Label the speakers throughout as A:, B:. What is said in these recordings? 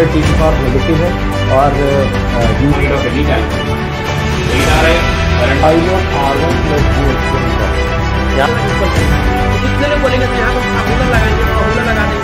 A: अगर T for negative है और
B: कितने लोग बोलेंगे यहाँ पर फॉर्मूला लगाएंगे, फॉर्मूला लगा देंगे।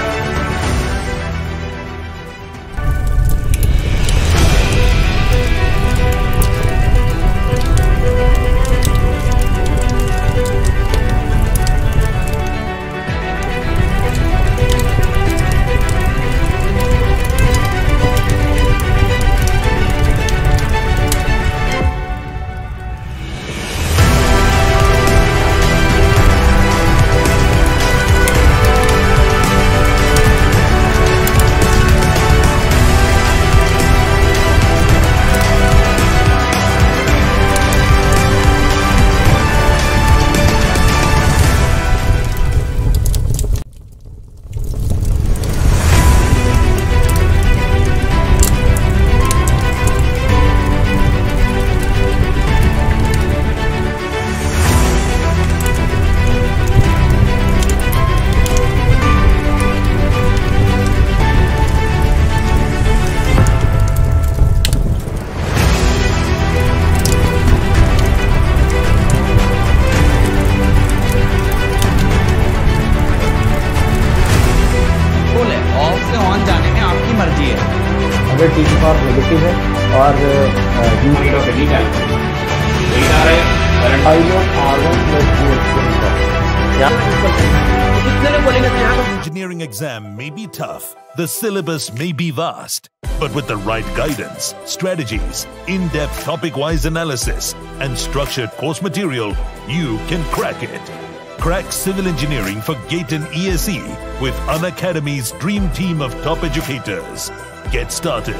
A: अगर टी फॉर नेगेटिव है और
C: Engineering exam may be tough, the syllabus may be vast, but with the right guidance, strategies, in-depth topic-wise analysis, and structured course material, you can crack it. Crack civil engineering for GATE and ESE with Unacademy's dream team of top educators. Get started.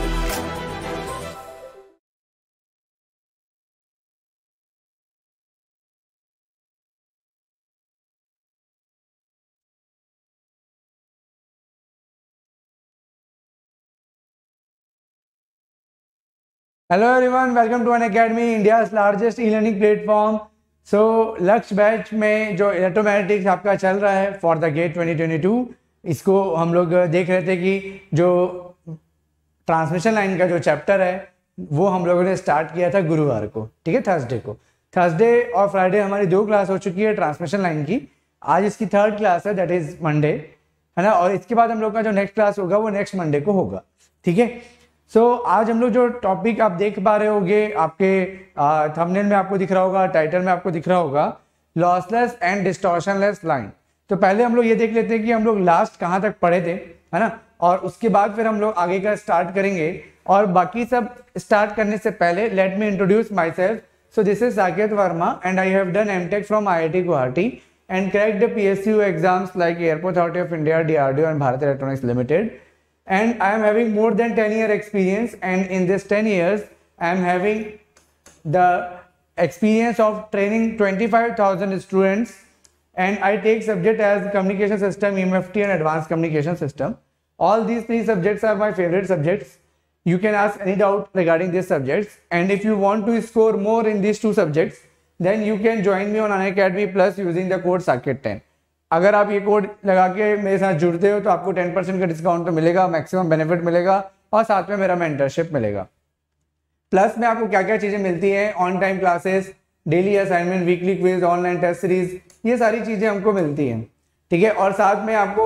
D: Hello everyone, welcome to Unacademy, India's largest e learning platform. So Lakshya batch में जो electromagnetics आपका चल रहा है for the gate 2022, इसको हम लोग देख रहे थे कि जो ट्रांसमिशन लाइन का जो चैप्टर है वो हम लोगों ने स्टार्ट किया था गुरुवार को, ठीक है, थर्सडे को। थर्सडे और फ्राइडे हमारी 2 क्लास हो चुकी है ट्रांसमिशन लाइन की। आज इसकी 3rd क्लास है, दैट इज मंडे, है ना। और इसके बाद हम लोग का जो नेक्स्ट क्लास होगा वो नेक्स्ट मंडे को होगा, ठीक है। सो आज हम लोग जो टॉपिक आप देख पा रहे होगे, आपके थंबनेल में आपको दिख रहा होगा, टाइटल में आपको दिख रहा होगा, लॉसलेस एंड डिस्टॉर्शनलेस लाइन। तो पहले हम लोग ये देख लेते हैं कि हम लोग लास्ट कहाँ तक पढ़े थे, है ना, और उसके बाद फिर हम लोग आगे का स्टार्ट करेंगे। और बाकी सब स्टार्ट करने से पहले let me introduce myself. So this is Saket Verma and I have done MTech from IIT Guwahati and cracked the PSU exams like Airport Authority of India, DRDO and Bharat Electronics Limited. And I am having more than 10-year experience, and in this 10 years I am having the experience of training 25,000 students, and I take subject as communication system, EMFT and advanced communication system. All these 3 subjects are my favorite subjects. You can ask any doubt regarding these subjects, and if you want to score more in these 2 subjects, then you can join me on Unacademy Plus using the code SAKET10. अगर आप ये code लगा के मेरे साथ जुड़ते हो तो आपको 10% का डिस्काउंट तो मिलेगा, मैक्सिमम बेनिफिट मिलेगा, और साथ में मेरा मेंटरशिप मिलेगा। प्लस में आपको क्या क्या चीज़ें मिलती हैं, on time classes, daily assignment, weekly quiz, online test series, ये सारी चीज़ें हमको मिलती हैं, ठीक है। और साथ में आपको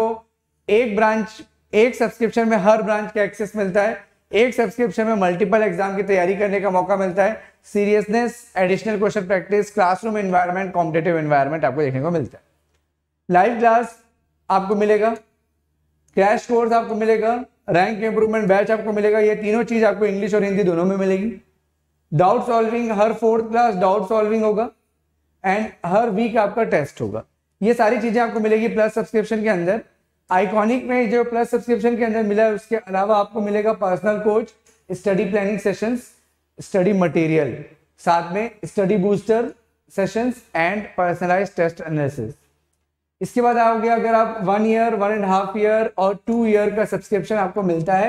D: एक सब्सक्रिप्शन में हर ब्रांच का एक्सेस मिलता है, एक सब्सक्रिप्शन में मल्टीपल एग्जाम की तैयारी करने का मौका मिलता है, seriousness, additional question practice, classroom environment, competitive environment आपको देखने को मिलता है। लाइव क्लास आपको मिलेगा, क्रैश कोर्स आपको मिलेगा, रैंक इंप्रूवमेंट बैच आपको मिलेगा। ये तीनों चीज आपको इंग्लिश और हिंदी दोनों में मिलेगी। डाउट सॉल्विंग, हर 4th क्लास डाउट सॉल्विंग होगा, एंड हर वीक आपका टेस्ट होगा। ये सारी चीजें आपको मिलेगी प्लस सब्सक्रिप्शन के अंदर। आइकॉनिक में जो प्लस सब्सक्रिप्शन के अंदर मिला है, उसके अलावा आपको मिलेगा personal coach, study planning sessions, study material, साथ में study booster sessions and personalised test analysis. इसके बाद आओगे अगर आप 1 ईयर, 1.5 ईयर और 2 ईयर का सब्सक्रिप्शन आपको मिलता है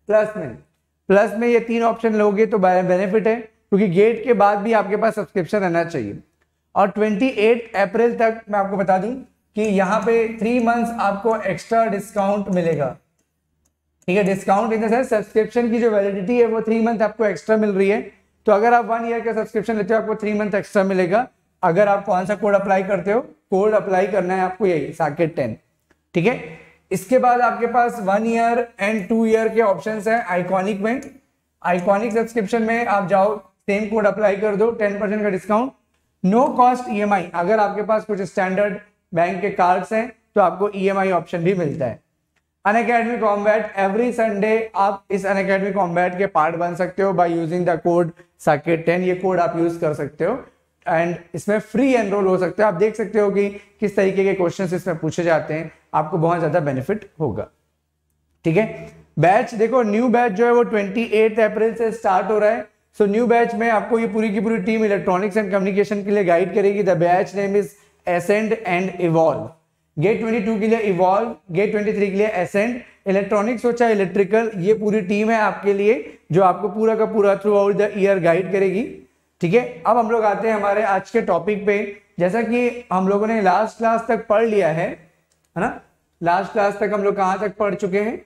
D: प्लस में ये 3 ऑप्शन लोगे तो बेनिफिट है, क्योंकि गेट के बाद भी आपके पास सब्सक्रिप्शन रहना चाहिए। और 28 अप्रैल तक मैं आपको बता दूं कि यहाँ पे 3 मंथ्स आपको एक्स्ट्रा डिस्काउंट मिलेगा, ठीक है, discount in the sense subscription की जो वैलिडिटी है वो 3 मंथ आपको एक्स्ट्रा मिल रही है। तो अगर आप 1 ईयर का सब्सक्रिप्शन लेते हो आपको 3 मंथ एक्स्ट्रा मिलेगा। अगर आप कौन सा कोड अप्लाई करते हो, कोड अप्लाई करना है आपको यही साकेत 10। ठीक है, इसके बाद आपके पास 1 ईयर एंड 2 ईयर के ऑप्शंस हैं आइकॉनिक में। आइकॉनिक सब्सक्रिप्शन में आप जाओ, सेम कोड अप्लाई कर दो, 10% का डिस्काउंट, नो कॉस्ट ईएमआई। अगर आपके पास कुछ स्टैंडर्ड बैंक के कार्ड्स हैं तो आपको ईएमआई ऑप्शन भी मिलता है। अनअकैडमी कॉम्बैट, एवरी संडे आप इस अनअकैडमी कॉम्बैट के पार्ट बन सकते हो by using the code Saket 10। ये कोड आप यूज कर सकते हो एंड इसमें फ्री एनरोल हो सकते हो। आप देख सकते हो कि किस तरीके के क्वेश्चंस इसमें पूछे जाते हैं, आपको बहुत ज्यादा बेनिफिट होगा। ठीक है, बैच देखो, न्यू बैच जो है वो 28 अप्रैल से स्टार्ट हो रहा है। सो न्यू बैच में आपको ये पूरी की पूरी टीम इलेक्ट्रॉनिक्स एंड कम्युनिकेशन के लिए गाइड करेगी। The batch name is ascend and evolve. GATE 22 के लिए इवॉल्व, गेट 23 के लिए एसेंड, इलेक्ट्रॉनिक्स हो चाहे इलेक्ट्रिकल, ये पूरी टीम है आपके लिए जो आपको पूरा का पूरा throughout the year guide करेगी। ठीक है, अब हम लोग आते हैं हमारे आज के टॉपिक पे। जैसा कि हम लोगों ने लास्ट क्लास तक पढ़ लिया है ना, लास्ट क्लास तक हम लोग कहां तक पढ़ चुके हैं?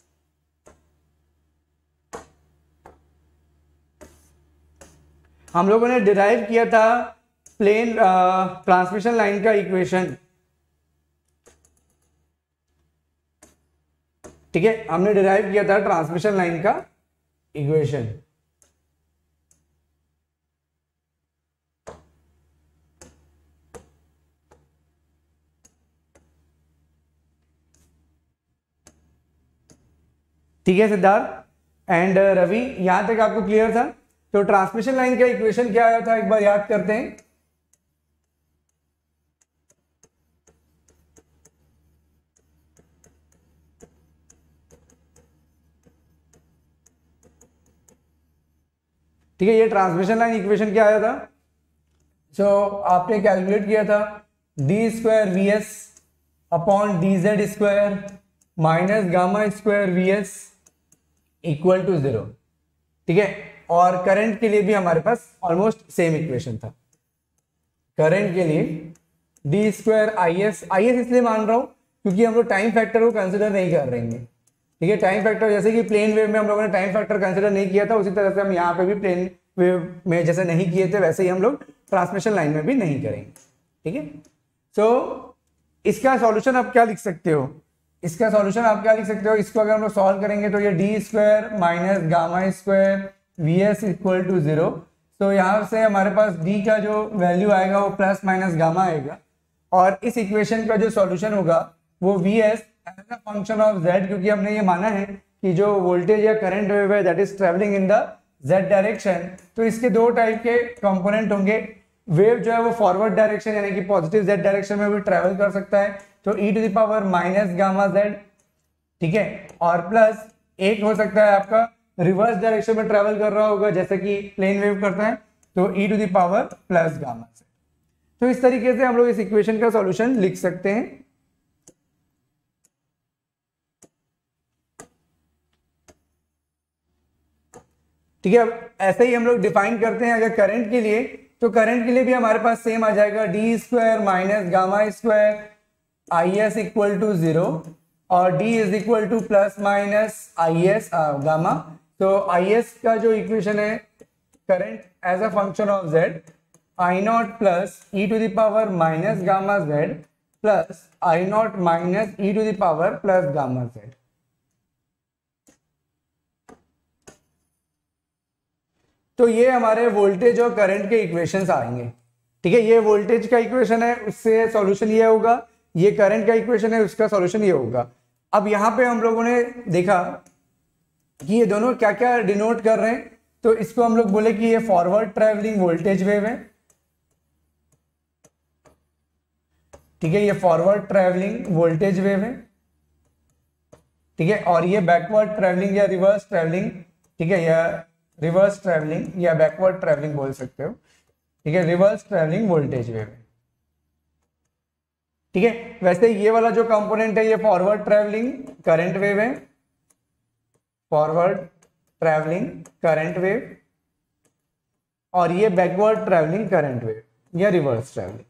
D: हम लोगों ने डिराइव किया था प्लेन ट्रांसमिशन लाइन का इक्वेशन। ठीक है, हमने डिराइव किया था ट्रांसमिशन लाइन का इक्वेशन। ठीक है सिद्धार्थ एंड रवि, यहां तक आपको क्लियर था? तो ट्रांसमिशन लाइन का इक्वेशन क्या आया था एक बार याद करते हैं। ठीक है, ये ट्रांसमिशन लाइन इक्वेशन क्या आया था? सो आपने कैलकुलेट किया था d square V S upon d z square minus gamma square V S equal to 0। ठीक है, और करंट के लिए भी हमारे पास ऑलमोस्ट सेम इक्वेशन था। करंट के लिए डी स्क्वायर आई एस इसलिए मान रहा हूं क्योंकि हम लोग टाइम फैक्टर को कंसिडर नहीं कर रहे हैं। ठीक है, टाइम फैक्टर जैसे कि प्लेन वेव में हम लोगों ने टाइम फैक्टर कंसिडर नहीं किया था, उसी तरह से हम यहाँ पे भी प्लेन वेव में जैसे नहीं किए थे वैसे ही हम लोग ट्रांसमिशन लाइन में भी नहीं करेंगे। ठीक है, सो इसका सॉल्यूशन आप क्या लिख सकते हो? इसका सॉल्यूशन आप क्या लिख सकते हो? इसको अगर हम लोग सॉल्व करेंगे तो ये d square minus gamma square V S equal to 0। तो यहाँ से हमारे पास डी का जो वैल्यू आएगा वो प्लस माइनस गामा आएगा, और इस इक्वेशन का जो सॉल्यूशन होगा वो V S as a function of z, क्योंकि हमने ये माना है कि जो वोल्टेज या करंट वेव है that is travelling in the z direction. तो इसके दो टाइप के कंपोनेंट होंगे। वेव जो है वो फॉरवर्ड डायरेक्शन यानी कि पॉजिटिव जेड डायरेक्शन में भी ट्रेवल कर सकता है, तो e to the power minus gamma z. ठीक है, और प्लस एक हो सकता है आपका रिवर्स डायरेक्शन में ट्रेवल कर रहा होगा जैसे कि प्लेन वेव करता है, तो e to the power plus gamma z. तो इस तरीके से हम लोग इस इक्वेशन का सॉल्यूशन लिख सकते हैं। ठीक है, अब ऐसे ही हम लोग डिफाइन करते हैं अगर करंट के लिए, तो करंट के लिए भी हमारे पास सेम आ जाएगा d square minus gamma square I S equal to 0 और d is equal to plus minus I S gamma. तो आई एस का जो इक्वेशन है current as a function of z I naught plus e to the power minus gamma z plus I naught minus e to the power plus gamma z. तो ये हमारे voltage और current के equations आएंगे। ठीक है, ये वोल्टेज का इक्वेशन है, उससे सॉल्यूशन ये होगा, ये करंट का इक्वेशन है, उसका सॉल्यूशन ये होगा। अब यहाँ पे हम लोगों ने देखा कि ये दोनों क्या क्या डिनोट कर रहे हैं, तो इसको हम लोग बोले कि ये फॉरवर्ड ट्रैवलिंग वोल्टेज वेव है। ठीक है, ये फॉरवर्ड ट्रैवलिंग वोल्टेज वेव है। ठीक है, और ये बैकवर्ड ट्रैवलिंग या रिवर्स ट्रैवलिंग, ठीक है, या रिवर्स ट्रैवलिंग या बैकवर्ड ट्रैवलिंग बोल सकते हो। ठीक है, रिवर्स ट्रैवलिंग वोल्टेज वेव है। ठीक है, वैसे ये वाला जो कंपोनेंट है ये फॉरवर्ड ट्रैवलिंग करंट वेव है, फॉरवर्ड ट्रैवलिंग करंट वेव, और ये बैकवर्ड ट्रैवलिंग करंट वेव या रिवर्स ट्रैवलिंग।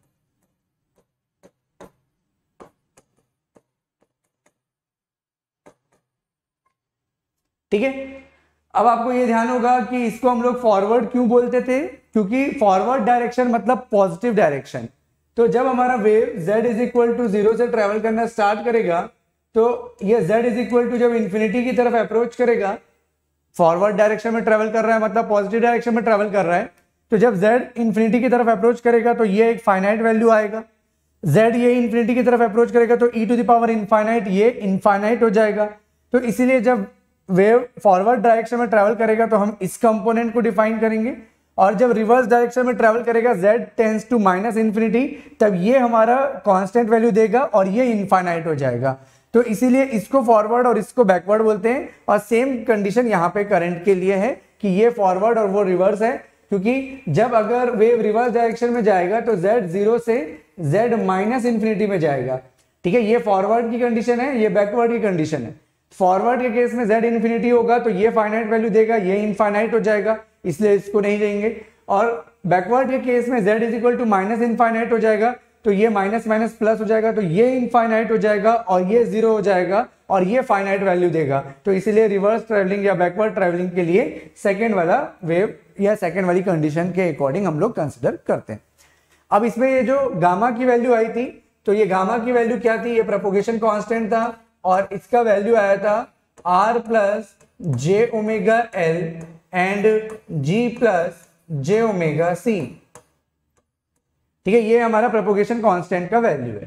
D: ठीक है। अब आपको ये ध्यान होगा कि इसको हम लोग फॉरवर्ड क्यों बोलते थे, क्योंकि फॉरवर्ड डायरेक्शन मतलब पॉजिटिव डायरेक्शन। तो जब हमारा wave z is equal to 0 से ट्रेवल करना स्टार्ट करेगा तो ये z इज इक्वल टू जब इन्फिनिटी की तरफ अप्रोच करेगा, फॉरवर्ड डायरेक्शन में ट्रेवल कर रहा है मतलब पॉजिटिव डायरेक्शन में ट्रेवल कर रहा है, तो जब z इन्फिनिटी की तरफ अप्रोच करेगा तो ये एक फाइनाइट वैल्यू आएगा, z ये इन्फिनिटी की तरफ अप्रोच करेगा तो e to the power infinite ये इनफाइनाइट हो जाएगा। तो इसीलिए जब वेव फॉरवर्ड डायरेक्शन में ट्रेवल करेगा तो हम इस कंपोनेंट को डिफाइन करेंगे, और जब रिवर्स डायरेक्शन में ट्रेवल करेगा z tends to minus infinity, तब ये हमारा कांस्टेंट वैल्यू देगा और ये इनफाइनाइट हो जाएगा। तो इसीलिए इसको फॉरवर्ड और इसको बैकवर्ड बोलते हैं। और सेम कंडीशन यहाँ पे करंट के लिए है कि ये फॉरवर्ड और वो रिवर्स है, क्योंकि जब अगर वेव रिवर्स डायरेक्शन में जाएगा तो z 0 से z माइनस इन्फिनिटी में जाएगा। ठीक है, ये फॉरवर्ड की कंडीशन है, ये बैकवर्ड की कंडीशन है। फॉरवर्ड के केस में z इन्फिनिटी होगा तो ये फाइनाइट वैल्यू देगा, ये इनफाइनाइट हो जाएगा, इसलिए इसको नहीं देंगे। और बैकवर्ड के केस में z is equal to minus infinite हो जाएगा तो ये माइनस माइनस प्लस हो जाएगा, तो ये इनफाइनाइट हो जाएगा और ये 0 हो जाएगा और ये फाइनाइट वैल्यू देगा। तो इसीलिए रिवर्स ट्रेवलिंग या बैकवर्ड ट्रेवलिंग के लिए सेकेंड वाला वेव या सेकेंड वाली कंडीशन के अकॉर्डिंग हम लोग कंसिडर करते हैं। अब इसमें ये जो गामा की वैल्यू आई थी, तो ये गामा की वैल्यू क्या थी, ये प्रोपोगेशन कांस्टेंट था और इसका वैल्यू आया था r plus J omega L and g plus J omega C. ठीक है, ये हमारा प्रोपोगेशन कांस्टेंट का वैल्यू है।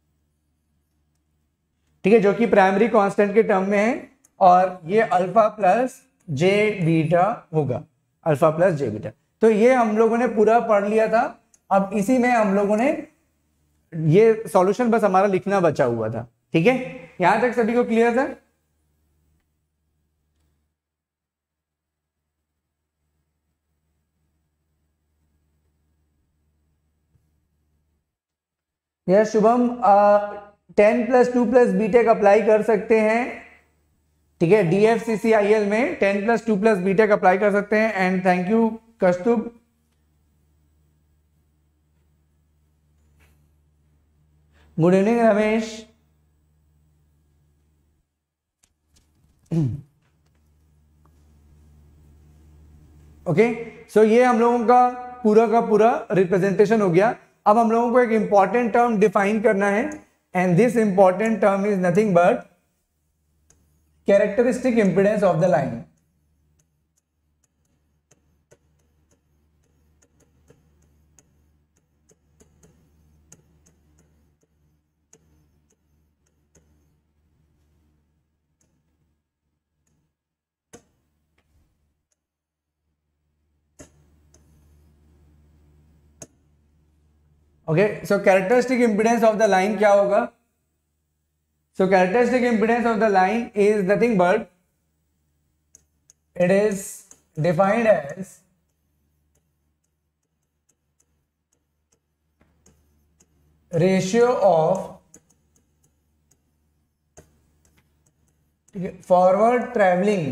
D: ठीक है, जो कि प्राइमरी कांस्टेंट के टर्म में है और ये अल्फा प्लस जे बीटा होगा, अल्फा प्लस जे बीटा। तो ये हम लोगों ने पूरा पढ़ लिया था। अब इसी में हम लोगों ने ये सॉल्यूशन बस हमारा लिखना बचा हुआ था। ठीक है, यहां तक सभी को क्लियर था? यह Shubham 10 plus 2 plus BTech apply कर सकते हैं। ठीक है, DFCCIL में 10 प्लस 2 प्लस बीटेक अप्लाई कर सकते हैं। And thank you Kaustubh. Good evening Ramesh. Okay, so ये हम लोगों का पूरा रिप्रेजेंटेशन हो गया। अब हम लोगों को एक इंपॉर्टेंट टर्म डिफाइन करना है and this important term is nothing but characteristic impedance of the line. Okay, so characteristic impedance of the line क्या होगा? So characteristic impedance of the line is nothing but it is defined as ratio of forward traveling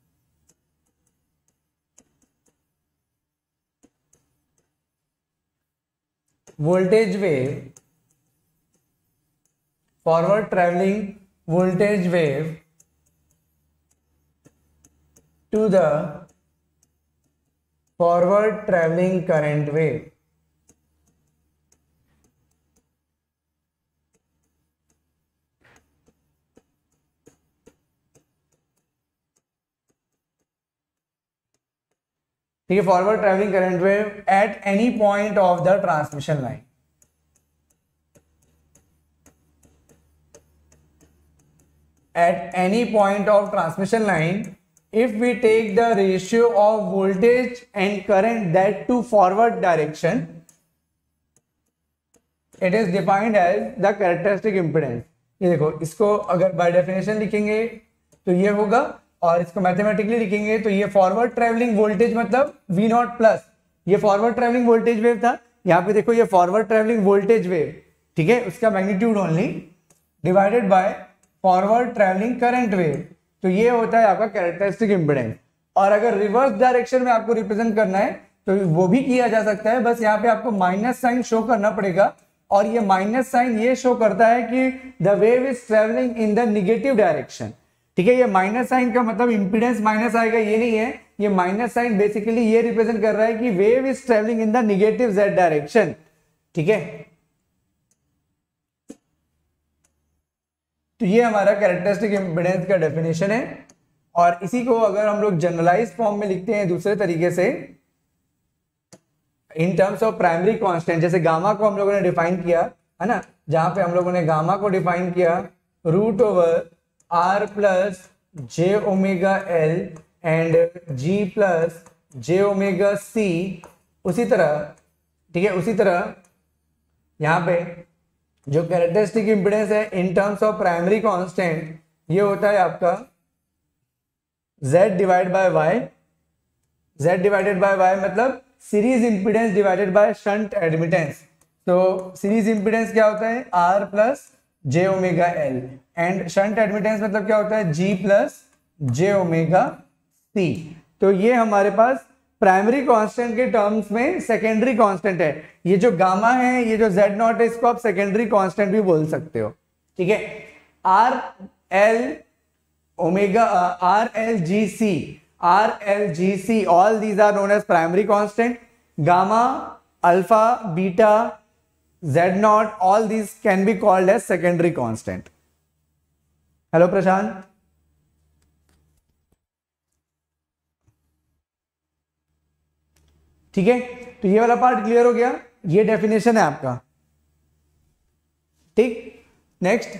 D: voltage wave, forward traveling voltage wave to the forward traveling current wave। ठीक है, forward travelling current wave at any point of the transmission line. At any point of transmission line if we take the ratio of voltage and current that to forward direction it is defined as the characteristic impedance. ये देखो, इसको अगर by definition लिखेंगे तो ये होगा और इसको मैथमेटिकली लिखेंगे तो ये फॉरवर्ड ट्रैवलिंग वोल्टेज मतलब V0 प्लस, ये फॉरवर्ड ट्रैवलिंग वोल्टेज वेव था। यहाँ पे देखो ये फॉरवर्ड ट्रैवलिंग वोल्टेज वेव, ठीक है, उसका magnitude only divided by forward travelling current wave. तो ये होता है आपका कैरेक्टरिस्टिक इंपीडेंस। और अगर रिवर्स डायरेक्शन में आपको रिप्रेजेंट करना है तो वो भी किया जा सकता है, बस यहाँ पे आपको माइनस साइन शो करना पड़ेगा और ये माइनस साइन ये शो करता है कि the wave is travelling in the negative direction. ठीक है। ये माइनस साइन का मतलब इंपीडेंस माइनस आएगा ये नहीं है, ये माइनस साइन बेसिकली ये रिप्रेजेंट कर रहा है कि wave is travelling in the negative z direction. ठीक है, तो ये हमारा कैरेक्टरिस्टिक इंपीडेंस का डेफिनेशन है। और इसी को अगर हम लोग जनरलाइज फॉर्म में लिखते हैं दूसरे तरीके से in terms of primary constant, जैसे गामा को हम लोगों ने डिफाइन किया है ना, जहां पे हम लोगों ने गामा को डिफाइन किया root over R plus J omega L and G plus J omega C. उसी तरह ठीक है, उसी तरह यहाँ पे जो कैरेक्टरिस्टिक इंपीडेंस है in terms of primary constant ये होता है आपका z divide by y। z divided by y मतलब series impedance divided by shunt admittance. तो सीरीज इंपीडेंस क्या होता है r plus J omega L and shunt admittance मतलब क्या होता है g प्लस जे ओमेगा सी। तो ये हमारे पास प्राइमरी कांस्टेंट के टर्म्स में सेकेंडरी कांस्टेंट है। ये जो गामा है, ये जो z नॉट है, इसको आप सेकेंडरी कांस्टेंट भी बोल सकते हो। ठीक है, R L omega R L G C all these are known as primary constant. Gamma alpha beta z naught all these can be called as secondary constant. Hello Prashant, ठीक है, तो ये वाला पार्ट क्लियर हो गया, ये डेफिनेशन है आपका। ठीक, नेक्स्ट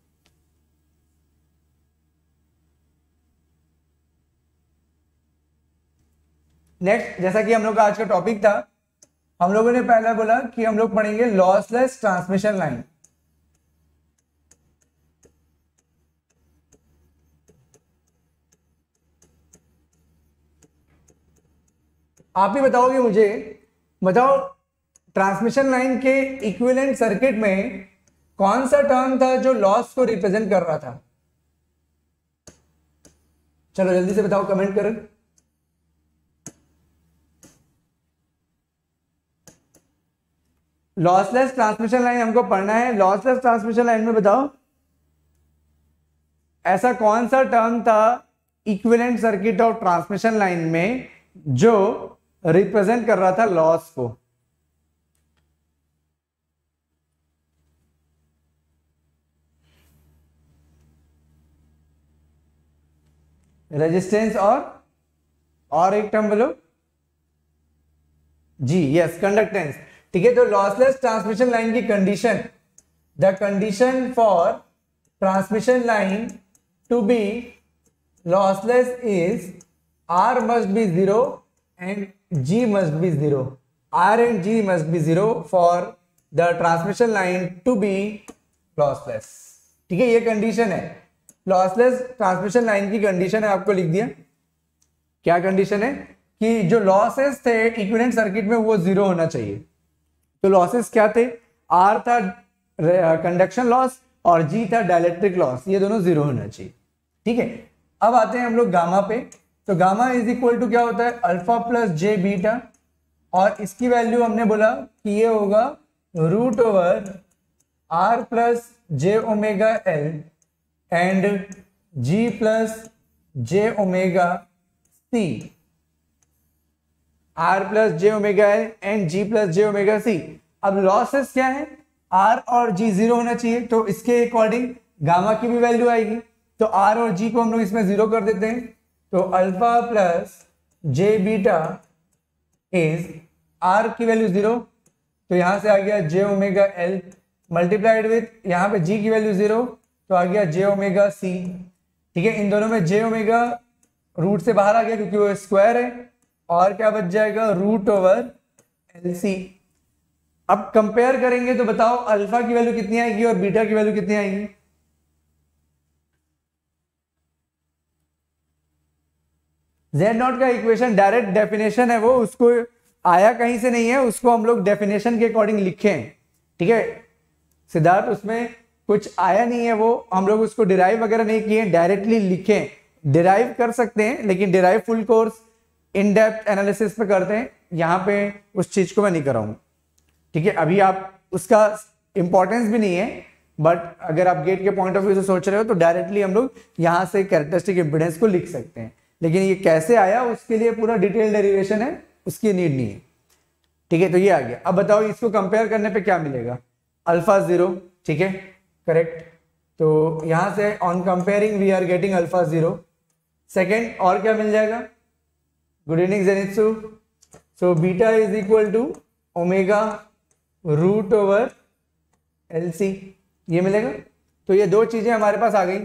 D: जैसा कि हम लोग का आज का टॉपिक था, हम लोगों ने पहला बोला कि हम लोग पढ़ेंगे लॉसलेस ट्रांसमिशन लाइन। आप ही बताओगे मुझे, बताओ ट्रांसमिशन लाइन के इक्विवेलेंट सर्किट में कौन सा टर्म था जो लॉस को रिप्रेजेंट कर रहा था? चलो जल्दी से बताओ, कमेंट करें। लॉसलेस ट्रांसमिशन लाइन हमको पढ़ना है। लॉसलेस ट्रांसमिशन लाइन में बताओ ऐसा कौन सा टर्म था equivalent circuit of transmission line में जो रिप्रेजेंट कर रहा था लॉस को? रेजिस्टेंस और एक टर्म बोलो जी, यस, कंडक्टेंस। ठीक है, तो लॉसलेस ट्रांसमिशन लाइन की condition, the condition for transmission line to be lossless is R must be 0 and G must be 0. R and G must be 0 for the transmission line to be lossless. ठीक है, ये condition है lossless transmission line की condition है, आपको लिख दिया। क्या कंडीशन है कि जो लॉसेस थे इक्विवेलेंट सर्किट में वो 0 होना चाहिए। तो लॉसेस क्या थे? R था कंडक्शन लॉस और G था डाइलेक्ट्रिक लॉस, ये दोनों 0 होना चाहिए। ठीक है, अब आते हैं हम लोग गामा पे। तो गामा इज इक्वल टू क्या होता है अल्फा प्लस जे बीटा, और इसकी वैल्यू हमने बोला कि ये होगा root over R plus J omega L and G plus J omega C. R plus J omega L and G plus J omega C. अब लॉसेस क्या है? आर और जी 0 होना चाहिए, तो इसके अकॉर्डिंग गामा की भी वैल्यू आएगी। तो आर और जी को हम लोग इसमें 0 कर देते हैं, तो alpha plus J beta is R की वैल्यू 0, तो यहां से आ गया j omega L multiplied with यहाँ पे जी की वैल्यू 0, तो आ गया जे ओमेगा सी। ठीक है, इन दोनों में जे ओमेगा रूट से बाहर आ गया क्योंकि वो स्क्वायर है, और क्या बच जाएगा रूट ओवर एल सी। अब कंपेयर करेंगे तो बताओ अल्फा की वैल्यू कितनी आएगी और बीटा की वैल्यू कितनी आएगी? Z नॉट का इक्वेशन डायरेक्ट डेफिनेशन है, वो उसको आया कहीं से नहीं है, उसको हम लोग डेफिनेशन के अकॉर्डिंग लिखे हैं। ठीक है सिद्धार्थ, उसमें कुछ आया नहीं है, वो हम लोग उसको डिराइव वगैरह नहीं किए, डायरेक्टली लिखे। डिराइव कर सकते हैं लेकिन derive full course in depth analysis पे करते हैं, यहाँ पे उस चीज को मैं नहीं कराऊंगा। ठीक है, अभी आप उसका इंपॉर्टेंस भी नहीं है, बट अगर आप गेट के पॉइंट ऑफ व्यू से सोच रहे हो तो डायरेक्टली हम लोग यहाँ से कैरेक्टरिस्टिक इम्पीडेंस को लिख सकते हैं, लेकिन ये कैसे आया उसके लिए पूरा डिटेल डेरिवेशन है, उसकी नीड नहीं है। ठीक है, तो ये आ गया। अब बताओ इसको कंपेयर करने पे क्या मिलेगा, अल्फा 0, ठीक है करेक्ट। तो यहां से on comparing we are getting alpha 0। Second और क्या मिल जाएगा, good evening Zenitsu. So beta is equal to omega root over LC, ये मिलेगा। तो ये दो चीजें हमारे पास आ गई।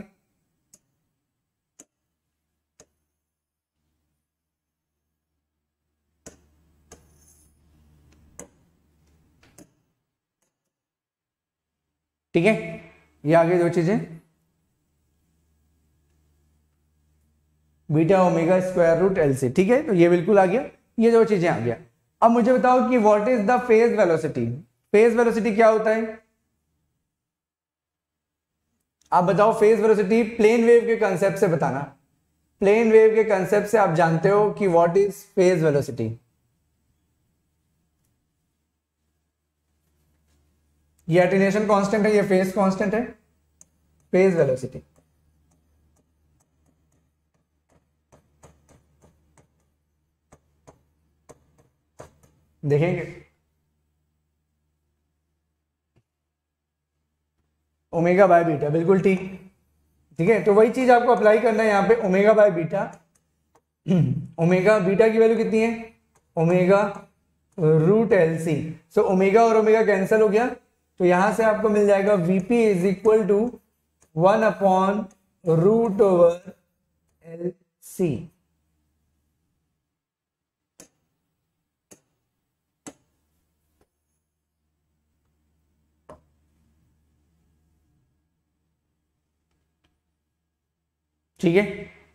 D: ठीक है, ये आ गई दो चीजें, beta omega square root LC। ठीक है, तो ये बिल्कुल आ गया, ये दो चीजें आ गया। अब मुझे बताओ कि what is the phase velocity. Phase velocity क्या होता है, आप बताओ। फेज वेलोसिटी प्लेन वेव के कंसेप्ट से बताना। प्लेन वेव के कंसेप्ट से आप जानते हो कि व्हाट इज फेज वेलोसिटी। ये अटेन्यूएशन कांस्टेंट है, ये फेज कांस्टेंट है। फेज वेलोसिटी देखेंगे, ओमेगा बाय बीटा, बिल्कुल ठीक। ठीक है, तो वही चीज आपको अप्लाई करना है यहाँ पे, omega by beta. Omega beta की वैल्यू कितनी है, omega root LC। So omega और ओमेगा कैंसिल हो गया, तो यहां से आपको मिल जाएगा VP is equal to 1 upon root over LC। ठीक है,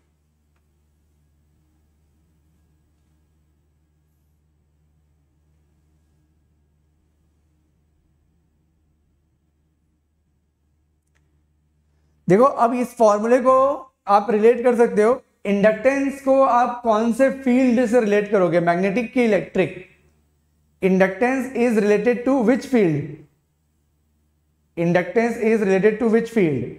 D: देखो अब इस फॉर्मूले को आप रिलेट कर सकते हो। इंडक्टेंस को आप कौन से फील्ड से रिलेट करोगे, मैग्नेटिक की electric. Inductance is related to which field, inductance is related to which field,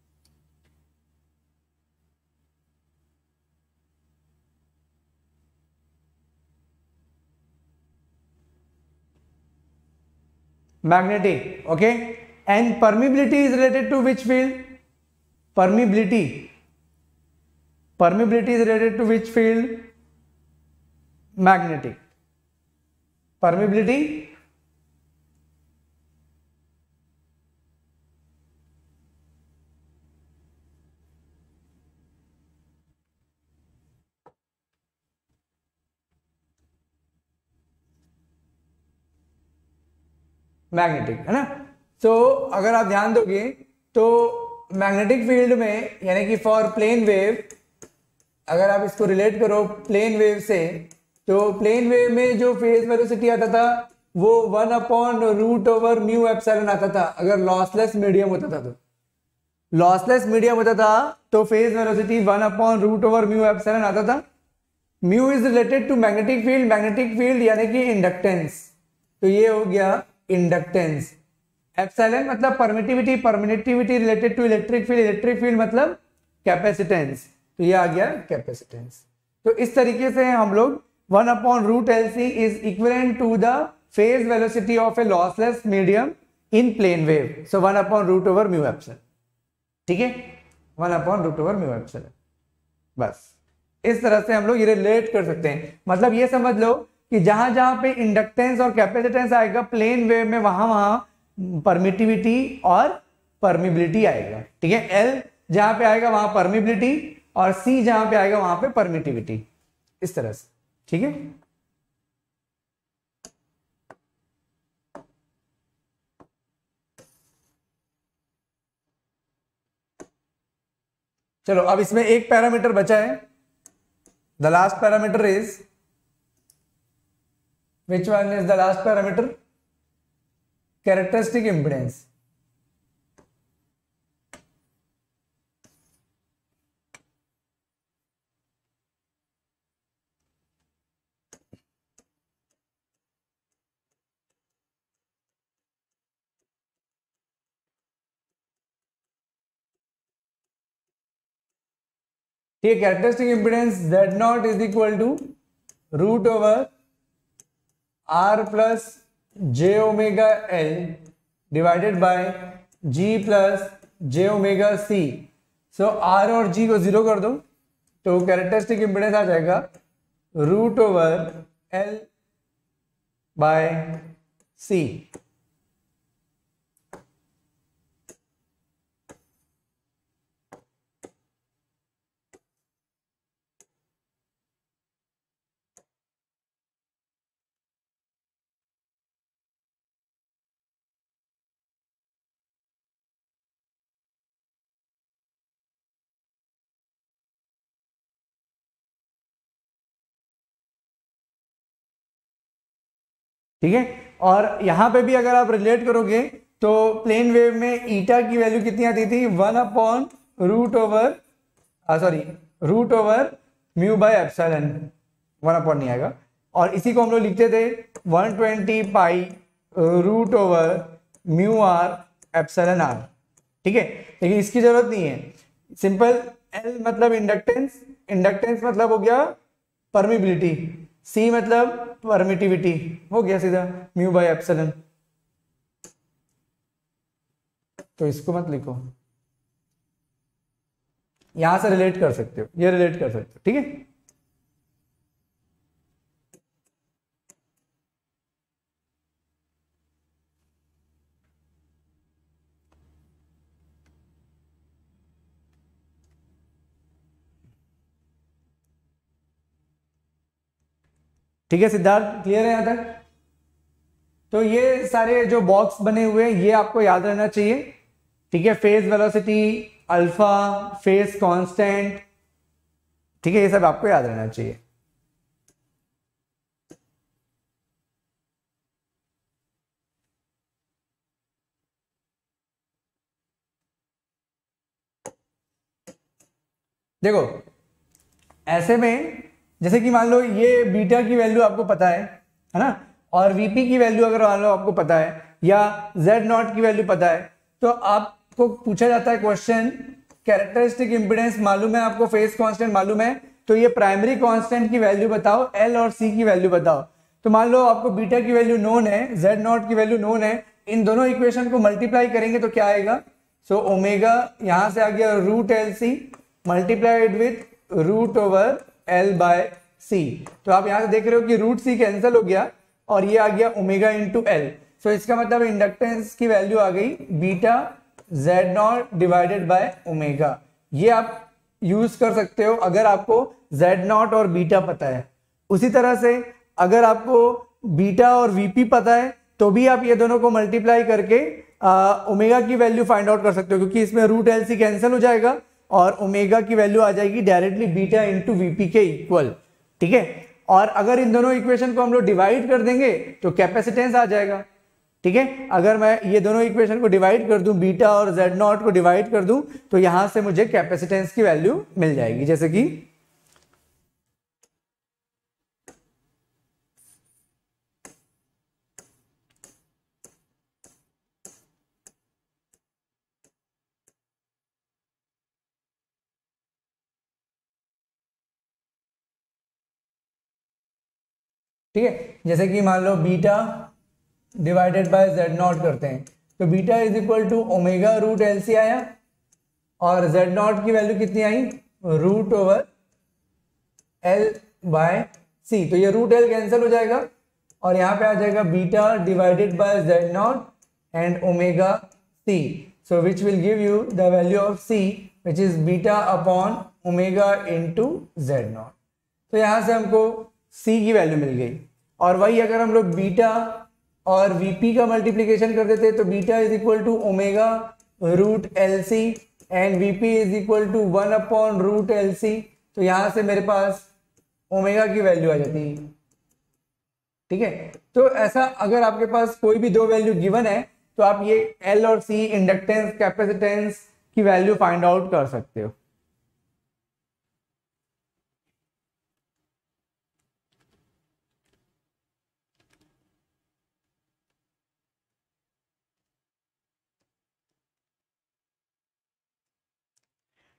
D: magnetic, okay, and permeability is related to which field, permeability is related to which field, magnetic, permeability magnetic है ना। तो अगर आप ध्यान दोगे तो magnetic field में, यानी कि फॉर प्लेन वेव, अगर आप इसको रिलेट करो प्लेन वेव से, तो प्लेन वेव में जो फेज वेलोसिटी आता था वो 1 upon root over mu epsilon आता था। अगर लॉसलेस मीडियम होता था, तो लॉसलेस मीडियम होता था तो phase velocity 1 upon root over mu epsilon आता था। Mu is related to magnetic field, magnetic field यानी कि इंडक्टेंस, तो ये हो गया इंडक्टेंस। एप्सिलॉन मतलब permittivity, permittivity related to electric field, electric field मतलब कैपेसिटेंस, तो ये आ गया कैपेसिटेंस। तो इस तरीके से हम लोग 1 upon root LC is equivalent to the phase velocity of a lossless medium in plane wave. So 1 upon root over mu epsilon, ठीक है, 1 upon root over mu epsilon. बस इस तरह से हम लोग ये रिलेट कर सकते हैं। मतलब ये समझ लो कि जहां जहां पे इंडक्टेंस और कैपेसिटेंस आएगा प्लेन वेव में, वहां वहां परमिटिविटी और परमिबिलिटी आएगा। ठीक है, L जहां पे आएगा वहां परमिबिलिटी और C जहां पे आएगा वहां पे परमिटिविटी, इस तरह से। ठीक है, चलो अब इसमें एक पैरामीटर बचा है। The last parameter is, which one is the last parameter? Characteristic impedance. ठीक है, characteristic impedance z naught is equal to root over R plus J omega L divided by G plus J omega C. So R और G को zero कर दो तो characteristic impedance आ जाएगा root over L by C. ठीक है, और यहां पे भी अगर आप रिलेट करोगे तो प्लेन वेव में ईटा की वैल्यू कितनी आती थी, 1 root over sorry root over mu by epsilon, 1 नहीं आएगा। और इसी को हम लोग लिखते थे 120 pi root over mu R epsilon R. ठीक है, लेकिन इसकी जरूरत नहीं है, सिंपल एल मतलब इंडक्टेंस, इंडक्टेंस मतलब हो गया परमिबिलिटी, सी मतलब परमिटिविटी, हो गया सीधा म्यू बाय एप्सिलॉन। तो इसको मत लिखो, यहां से रिलेट कर सकते हो, ये रिलेट कर सकते हो। ठीक है, ठीक है सिद्धार्थ, क्लियर है यहां तक? तो ये सारे जो बॉक्स बने हुए हैं ये आपको याद रहना चाहिए। ठीक है, phase velocity, alpha, phase constant, ठीक है, ये सब आपको याद रहना चाहिए। देखो ऐसे में जैसे कि मान लो ये बीटा की वैल्यू आपको पता है ना, और वीपी की वैल्यू अगर मान लो आपको पता है या जेड नॉट की वैल्यू पता है, तो आपको पूछा जाता है क्वेश्चन कैरेक्टरिस्टिक इंपिडेंस मालूम है आपको, फेज कांस्टेंट मालूम है, तो ये प्राइमरी कांस्टेंट की वैल्यू बताओ, एल और सी की वैल्यू बताओ। तो मान लो आपको बीटा की वैल्यू नोन है, जेड नॉट की वैल्यू नोन है, इन दोनों इक्वेशन को मल्टीप्लाई करेंगे तो क्या आएगा, सो ओमेगा यहां से आ गया root L C multiplied with root over L by C. तो आप यहां से देख रहे हो कि रूट सी कैंसिल हो गया और ये आ गया ओमेगा इंटू एल। सो इसका मतलब इंडक्टेंस की वैल्यू आ गई beta Z naught divided by omega. ये आप यूज कर सकते हो अगर आपको जेड नॉट और बीटा पता है। उसी तरह से अगर आपको बीटा और वीपी पता है तो भी आप ये दोनों को मल्टीप्लाई करके ओमेगा की वैल्यू फाइंड आउट कर सकते हो, क्योंकि इसमें रूट एल सी कैंसिल हो जाएगा और ओमेगा की वैल्यू आ जाएगी डायरेक्टली बीटा इंटू वीपी के इक्वल। ठीक है, और अगर इन दोनों इक्वेशन को हम लोग डिवाइड कर देंगे तो कैपेसिटेंस आ जाएगा। ठीक है, अगर मैं ये दोनों इक्वेशन को डिवाइड कर दूं, बीटा और जेड नॉट को डिवाइड कर दूं, तो यहां से मुझे कैपेसिटेंस की वैल्यू मिल जाएगी, जैसे कि ठीक है, जैसे कि मान लो beta divided by Z naught करते हैं तो beta is equal to omega root L C आया और जेड नॉट की वैल्यू कितनी आई, root over L by C. तो ये रूट एल कैंसिल हो जाएगा और यहाँ पे आ जाएगा beta divided by Z naught and omega C. So which will give you the value of C which is beta upon omega into Z naught. तो यहाँ से हमको सी की वैल्यू मिल गई। और वही अगर हम लोग बीटा और वीपी का मल्टीप्लीकेशन कर देते तो beta is equal to omega root L C and VP is equal to 1 upon root L C. तो यहां से मेरे पास ओमेगा की वैल्यू आ जाती है। ठीक है, तो ऐसा अगर आपके पास कोई भी दो वैल्यू गिवन है तो आप ये एल और सी, इंडक्टेंस, कैपेसिटेंस की वैल्यू फाइंड आउट कर सकते हो।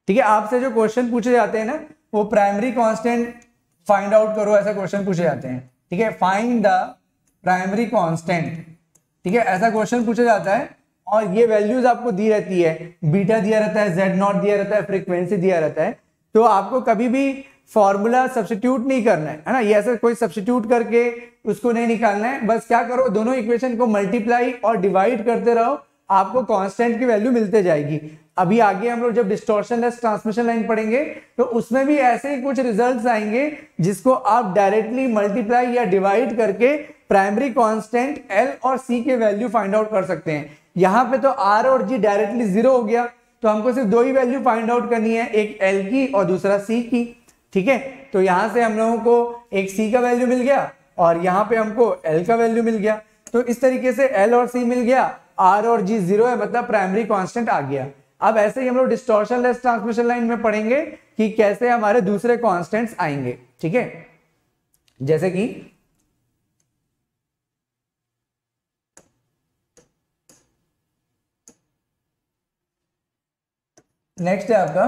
D: ठीक है, आपसे जो क्वेश्चन पूछे जाते हैं ना वो प्राइमरी कांस्टेंट फाइंड आउट करो, ऐसा क्वेश्चन पूछे जाते हैं। ठीक है, फाइंड द प्राइमरी कांस्टेंट, ठीक है, ऐसा क्वेश्चन पूछा जाता है और ये वैल्यूज आपको दी रहती है, बीटा दिया रहता है, जेड नॉट दिया रहता है, फ्रीक्वेंसी दिया रहता है। तो आपको कभी भी फॉर्मूला सब्स्टिट्यूट नहीं करना है ना, ये ऐसे कोई सब्स्टिट्यूट करके उसको नहीं निकालना है। बस क्या करो, दोनों इक्वेशन को मल्टीप्लाई और डिवाइड करते रहो, आपको कांस्टेंट की वैल्यू मिलते जाएगी। अभी आगे हम लोग जब डिस्टॉर्शनलेस ट्रांसमिशन लाइन पढ़ेंगे तो उसमें भी ऐसे ही कुछ रिजल्ट्स आएंगे जिसको आप डायरेक्टली मल्टीप्लाई या डिवाइड करके प्राइमरी कांस्टेंट L और C के वैल्यू फाइंड आउट कर सकते हैं। यहाँ पे तो R और G डायरेक्टली 0 हो गया, तो हमको सिर्फ दो ही वैल्यू फाइंड आउट करनी है, एक L की और दूसरा C की। ठीक है, तो यहां से हम लोगों को एक C का वैल्यू मिल गया और यहाँ पे हमको L का वैल्यू मिल गया। तो इस तरीके से L और C मिल गया, R और G 0 है, मतलब प्राइमरी कांस्टेंट आ गया। अब ऐसे ही हम लोग डिस्टॉर्शनलेस ट्रांसमिशन लाइन में पढ़ेंगे कि कैसे हमारे दूसरे कांस्टेंट्स आएंगे। ठीक है, जैसे कि नेक्स्ट है आपका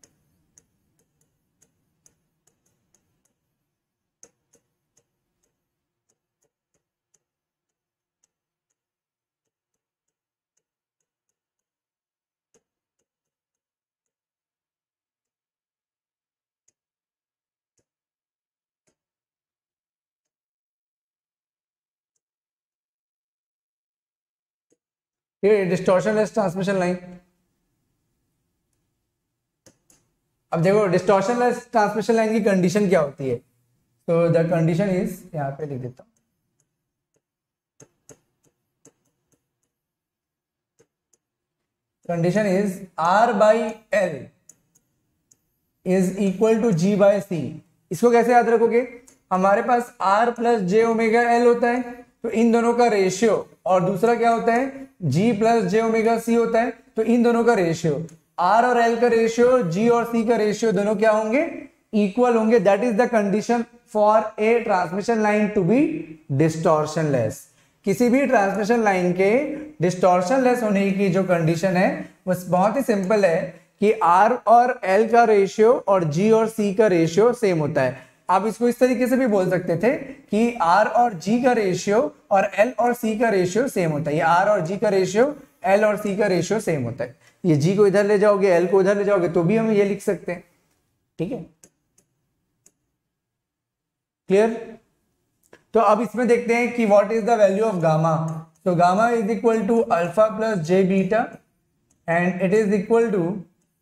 D: डिस्टॉर्शनलेस ट्रांसमिशन लाइन। अब देखो डिस्टॉर्शनलेस ट्रांसमिशन लाइन की कंडीशन क्या होती है, तो द कंडीशन इज, यहाँ पे लिख देता हूं, condition is R by L is equal to G by C। इसको कैसे याद रखोगे, हमारे पास R plus J omega L होता है, तो इन दोनों का रेशियो, और दूसरा क्या होता है G plus J omega C होता है, तो इन दोनों का रेशियो, R और L का रेशियो, G और C का रेशियो दोनों क्या होंगे, इक्वल होंगे। That is the condition for a transmission line to be distortionless. किसी भी ट्रांसमिशन लाइन के डिस्टॉर्शनलेस होने की जो कंडीशन है वो बहुत ही सिंपल है कि R और L का रेशियो और G और C का रेशियो सेम होता है। आप इसको इस तरीके से भी बोल सकते थे कि R और G का रेशियो और L और C का रेशियो सेम होता है। ये R और G का रेशियो, L और C का रेशियो सेम होता है। ये G को इधर ले जाओगे, L को उधर ले जाओगे तो भी हम ये लिख सकते हैं। ठीक है, क्लियर। तो अब इसमें देखते हैं कि what is the value of gamma. तो gamma is equal to alpha plus J beta and it is equal to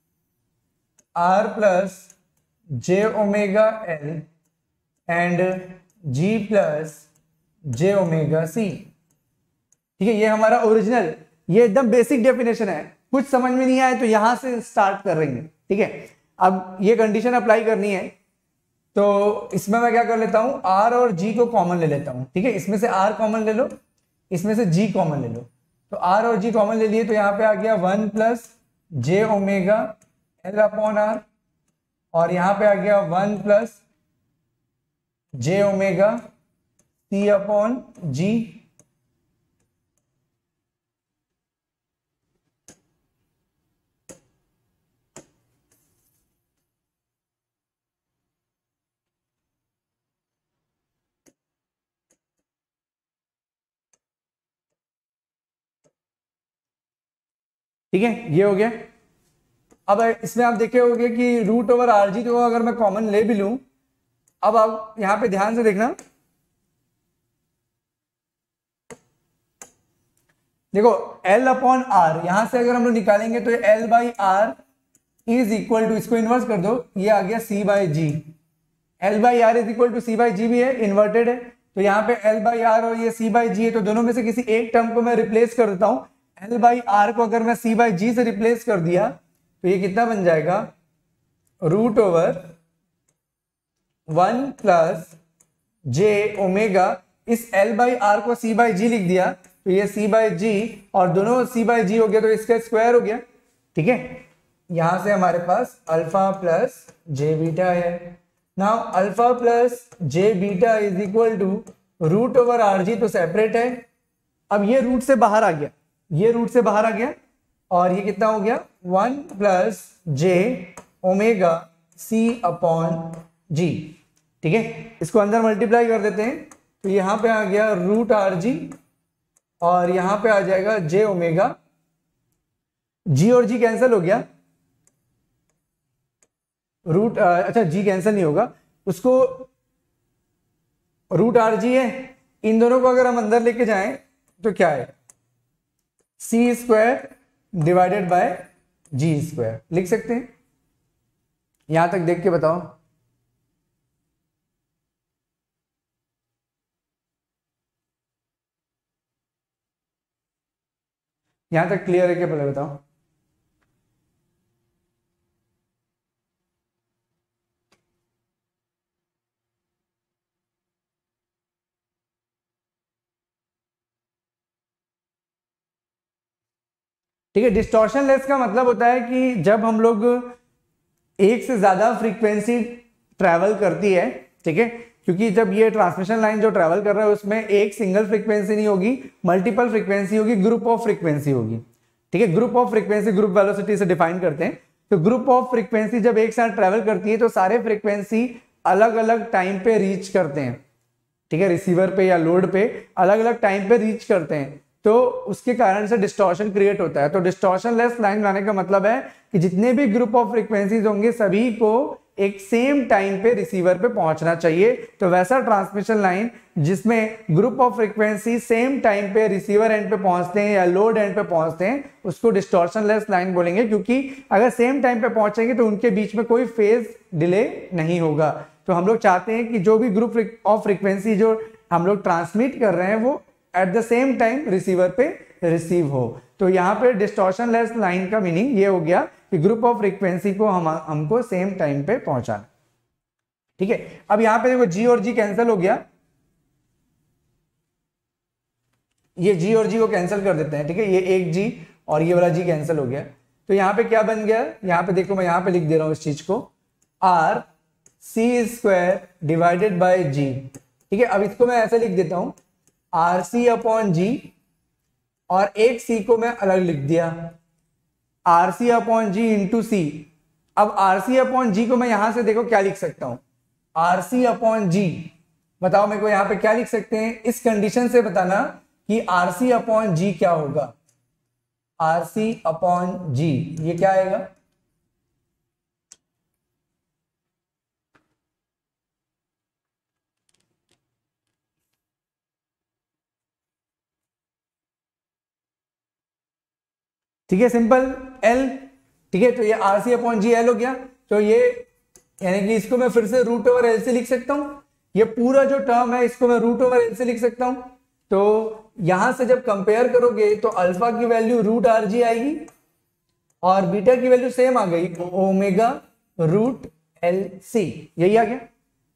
D: R plus J omega L and G plus J omega C। ठीक है, ये हमारा ओरिजिनल, ये एकदम basic definition है। कुछ समझ में नहीं आए तो यहां से स्टार्ट कर रहे हैं। ठीक है, अब ये कंडीशन अप्लाई करनी है, तो इसमें मैं क्या कर लेता हूं, R और G को कॉमन ले लेता हूं। ठीक है, इसमें से R कॉमन ले लो, इसमें से G कॉमन ले लो। तो R और G कॉमन ले लिए तो यहाँ पे आ गया 1 प्लस जे ओमेगा L अपॉन R, और यहाँ पे आ गया 1 प्लस जे ओमेगा C अपॉन G। ठीक है, ये हो गया। अब इसमें आप देखे होंगे कि रूट ओवर आर जी, तो अगर मैं कॉमन ले भी लूं, अब आप यहां पे ध्यान से देखना, देखो L अपॉन आर, यहां से अगर हम लोग निकालेंगे तो L by R is equal to, इसको इन्वर्स कर दो, ये आ गया C by G. L by R is equal to C by G भी है, इन्वर्टेड है, तो यहाँ पे L बाई आर और ये C बाई जी है, तो दोनों में से किसी एक टर्म को मैं रिप्लेस कर देता हूं। L बाई आर को अगर मैं C बाई जी से रिप्लेस कर दिया तो ये कितना बन जाएगा, रूट ओवर 1 प्लस जे ओमेगा, इस L बाई आर को C बाई जी लिख दिया तो ये C बाई जी, और दोनों C बाई जी हो गया तो इसका स्क्वायर हो गया। ठीक है, यहां से हमारे पास अल्फा प्लस जे बीटा है। Now alpha plus J beta is equal to root over R G, तो सेपरेट है। अब ये रूट से बाहर आ गया, ये रूट से बाहर आ गया, और ये कितना हो गया 1 प्लस जे ओमेगा सी अपॉन जी। ठीक है, इसको अंदर मल्टीप्लाई कर देते हैं, तो यहां पे आ गया रूट आर जी और यहां पे आ जाएगा जे ओमेगा। जी और जी कैंसिल हो गया, रूट अच्छा जी कैंसिल नहीं होगा, उसको रूट आर जी है, इन दोनों को अगर हम अंदर लेके जाएं तो क्या है, C square divided by G square लिख सकते हैं। यहां तक देख के बताओ। यहां तक क्लियर है क्या, पहले बताओ। ठीक है, डिस्टॉर्शन लेस का मतलब होता है कि जब हम लोग एक से ज्यादा फ्रीक्वेंसी ट्रैवल करती है, ठीक है, क्योंकि जब ये ट्रांसमिशन लाइन जो ट्रैवल कर रहा है उसमें एक सिंगल फ्रीक्वेंसी नहीं होगी, मल्टीपल फ्रीक्वेंसी होगी, ग्रुप ऑफ फ्रीक्वेंसी होगी। ठीक है, group of frequency group velocity से डिफाइन करते हैं। तो ग्रुप ऑफ फ्रीक्वेंसी जब एक साथ ट्रैवल करती है तो सारे फ्रीक्वेंसी अलग अलग टाइम पे रीच करते हैं। ठीक है, रिसीवर पे या लोड पे अलग अलग टाइम पे रीच करते हैं, तो उसके कारण से डिस्टॉर्शन क्रिएट होता है। तो डिस्टॉर्शन लेस लाइन बनाने का मतलब है कि जितने भी ग्रुप ऑफ फ्रीक्वेंसीज होंगे सभी को एक सेम टाइम पे रिसीवर पे पहुंचना चाहिए। तो वैसा ट्रांसमिशन लाइन जिसमें group of frequency same time पे रिसीवर एंड पे पहुंचते हैं या लोड एंड पे पहुंचते हैं उसको डिस्टॉर्शन लेस लाइन बोलेंगे, क्योंकि अगर सेम टाइम पे पहुंचेंगे तो उनके बीच में कोई फेज डिले नहीं होगा। तो हम लोग चाहते हैं कि जो भी ग्रुप ऑफ फ्रीक्वेंसी जो हम लोग ट्रांसमिट कर रहे हैं वो at the same time receiver पे रिसीव हो। तो यहाँ पे डिस्टॉर्शन लेस लाइन का मीनिंग ये हो गया कि ग्रुप ऑफ फ्रीक्वेंसी को हमको सेम टाइम पे पहुंचाना। ठीक है, अब यहाँ पे देखो जी और जी कैंसिल हो गया, ये जी और जी को कैंसिल कर देते हैं। ठीक है, ये एक जी और ये वाला जी कैंसिल हो गया, तो यहाँ पे क्या बन गया, यहाँ पे देखो मैं यहाँ पे लिख दे रहा हूं इस चीज को, R C square divided by G. ठीक है, अब इसको मैं ऐसे लिख देता हूं आर सी अपॉन जी, और एक सी को मैं अलग लिख दिया R C upon G into C. अब आर सी अपॉन जी को मैं यहां से देखो क्या लिख सकता हूं, आर सी अपॉन जी, बताओ मेरे को यहां पे क्या लिख सकते हैं, इस कंडीशन से बताना कि आर सी अपॉन जी क्या होगा। आर सी अपॉन जी ये क्या आएगा, ठीक है, सिंपल एल। ठीक है, तो ये R C upon G L हो गया। तो ये यानी कि इसको मैं फिर से रूट ओवर एल से लिख सकता हूं, ये पूरा जो टर्म है इसको मैं रूट ओवर एल से लिख सकता हूं। तो यहां से जब कंपेयर करोगे तो अल्फा की वैल्यू रूट आर जी आएगी और बीटा की वैल्यू सेम आ गई, ओमेगा रूट एल सी, यही आ गया।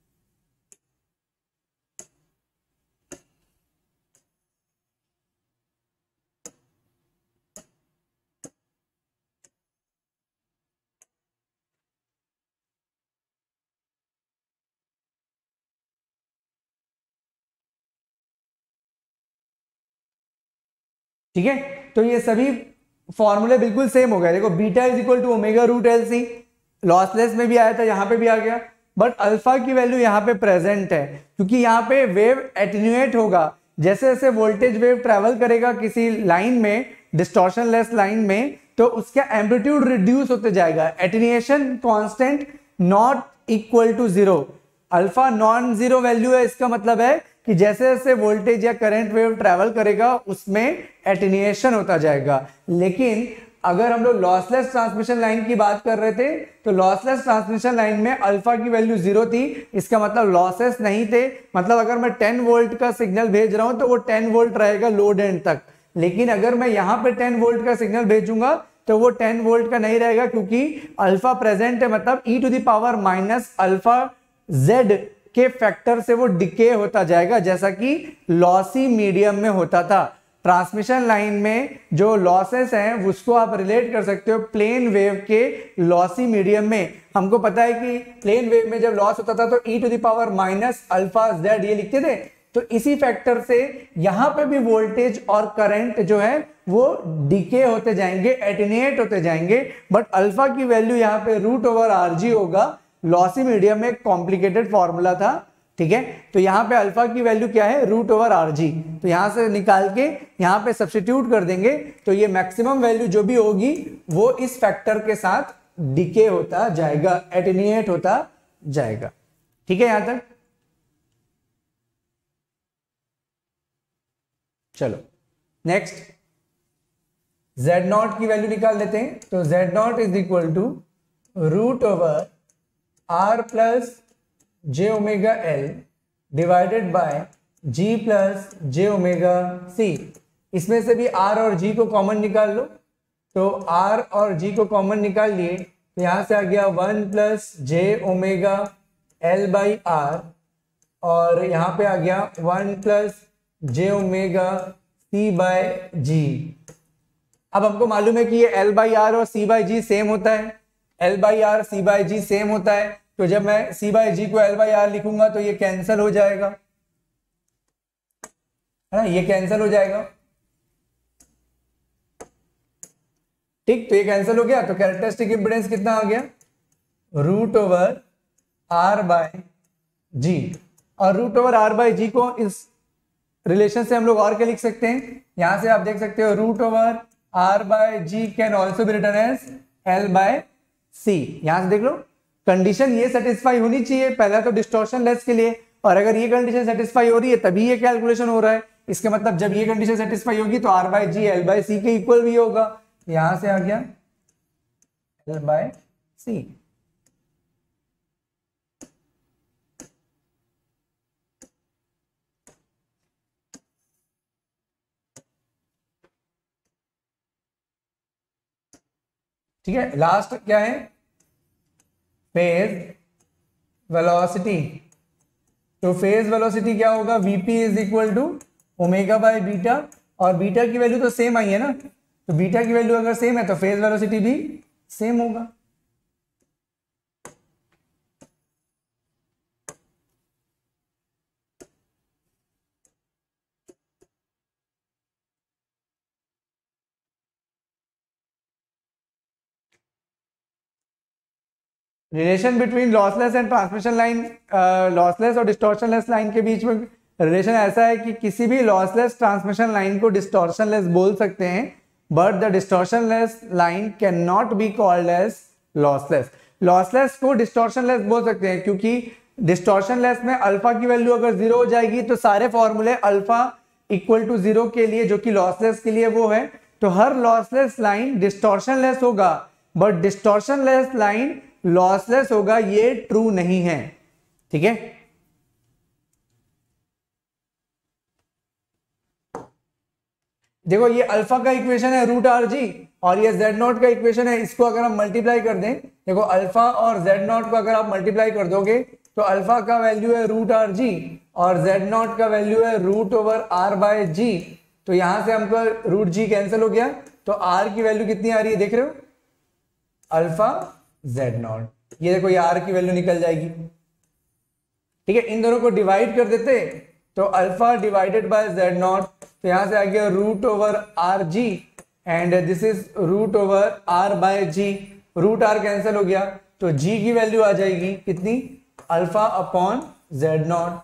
D: ठीक है, तो ये सभी फॉर्मूले बिल्कुल सेम हो गए। देखो beta is equal to omega root L C, lossless में भी आया था, यहां पे भी आ गया, बट अल्फा की वैल्यू यहां पे प्रेजेंट है क्योंकि यहां पे वेव एटेन्यूएट होगा। जैसे जैसे वोल्टेज वेव ट्रेवल करेगा किसी लाइन में, डिस्टॉर्शन लेस लाइन में, तो उसका एम्पलीट्यूड रिड्यूस होते जाएगा। Attenuation constant not equal to zero, alpha non zero value है, इसका मतलब है कि जैसे जैसे वोल्टेज या करंट वेव ट्रैवल करेगा उसमें एटेन्यूएशन होता जाएगा। लेकिन अगर हम लोग लॉसलेस ट्रांसमिशन लाइन की बात कर रहे थे तो लॉसलेस ट्रांसमिशन लाइन में अल्फा की वैल्यू जीरो थी, इसका मतलब लॉसेस नहीं थे। मतलब अगर मैं 10 वोल्ट का सिग्नल भेज रहा हूं तो वो 10 वोल्ट रहेगा लोड एंड तक, लेकिन अगर मैं यहां पे 10 वोल्ट का सिग्नल भेजूंगा तो वो 10 वोल्ट का नहीं रहेगा क्योंकि अल्फा प्रेजेंट है, मतलब e to the power minus alpha z के फैक्टर से वो डिके होता जाएगा, जैसा कि लॉसी मीडियम में होता था। ट्रांसमिशन लाइन में जो लॉसेस हैं उसको आप रिलेट कर सकते हो प्लेन वेव के लॉसी मीडियम में। हमको पता है कि प्लेन वेव में जब लॉस होता था तो e to the power minus alpha z ये लिखते थे, तो इसी फैक्टर से यहां पे भी वोल्टेज और करंट जो है वो डिके होते जाएंगे, एटेन्यूएट होते जाएंगे, बट अल्फा की वैल्यू यहां पे रूट ओवर आर जी होगा। लॉसी मीडियम में कॉम्प्लिकेटेड फॉर्मूला था, ठीक है। तो यहां पे अल्फा की वैल्यू क्या है, रूट ओवर आर जी। तो यहां से निकाल के यहां पे सब्स्टिट्यूट कर देंगे, तो ये मैक्सिमम वैल्यू जो भी होगी वो इस फैक्टर के साथ डिके होता जाएगा, एटेन्यूएट होता जाएगा, ठीक है। यहां तक चलो नेक्स्ट Z0 की वैल्यू निकाल लेते हैं। तो Z0 is equal to root over R plus J omega L divided by G plus J omega C. इसमें से भी R और G को कॉमन निकाल लो। तो R और G को कॉमन निकाल लिए, तो यहां से आ गया 1 plus J omega L by R, और यहां पे आ गया 1 plus J omega C by G. अब हमको मालूम है कि ये L बाई आर और C बाई जी सेम होता है, L by R C by G same होता है। तो जब मैं C बाई जी को L बाई आर लिखूंगा तो ये कैंसिल हो जाएगा, है ना, ये कैंसिल हो जाएगा, ठीक। तो ये कैंसिल हो गया, तो कैरेक्टरिस्टिक इंपेडेंस कितना आ गया, root over R by G. और root over R by G को इस रिलेशन से हम लोग और क्या लिख सकते हैं, यहां से आप देख सकते हो root over R by G can also be written as L by C. यहां से देख लो, कंडीशन ये सेटिस्फाई होनी चाहिए पहला तो डिस्टॉर्शन लेस के लिए, और अगर ये कंडीशन सेटिस्फाई हो रही है तभी ये कैलकुलेशन हो रहा है। इसका मतलब जब ये कंडीशन सेटिस्फाई होगी तो R by G L by C के इक्वल भी होगा। यहां से आ गया L बाय सी। ठीक है, लास्ट क्या है, फेज वेलोसिटी। तो फेज वेलोसिटी क्या होगा, VP is equal to omega by beta, और बीटा की वैल्यू तो सेम आई है ना, तो बीटा की वैल्यू अगर सेम है तो फेज वेलोसिटी भी सेम होगा। Relation between lossless and transmission line, lossless और डिस्टॉर्शनलेस लाइन के बीच में रिलेशन ऐसा है कि किसी भी लॉसलेस ट्रांसमिशन लाइन को डिस्टॉर्शनलेस बोल सकते हैं, but the distortionless line can not be called as lossless. Lossless को डिस्टॉर्शनलेस बोल सकते हैं क्योंकि डिस्टॉर्शनलेस में अल्फा की वैल्यू अगर 0 हो जाएगी तो सारे फॉर्मूले अल्फा इक्वल टू 0 के लिए, जो कि लॉसलेस के लिए वो है, तो हर लॉसलेस लाइन डिस्टॉर्शनलेस होगा, बट डिस्टॉर्शनलेस लाइन लॉसलेस होगा, ये ट्रू नहीं है, ठीक है। देखो ये अल्फा का इक्वेशन है रूट आर जी, और ये जेड नॉट का इक्वेशन है, इसको अगर हम मल्टीप्लाई कर दें, देखो अल्फा और जेड नॉट को अगर आप मल्टीप्लाई कर दोगे तो अल्फा का वैल्यू है रूट आर जी और जेड नॉट का वैल्यू है root over R by G. तो यहां से हमको रूट जी कैंसिल हो गया, तो आर की वैल्यू कितनी आ रही है देख रहे हो, अल्फा जेड नॉट। ये देखो ये आर की वैल्यू निकल जाएगी, ठीक है। इन दोनों को डिवाइड कर देते तो alpha divided by Z naught, तो यहां से आ गया root over R G and this is root over R by G. Root R cancel हो गया तो जी की वैल्यू आ जाएगी कितनी, अल्फा अपॉन जेड नॉट,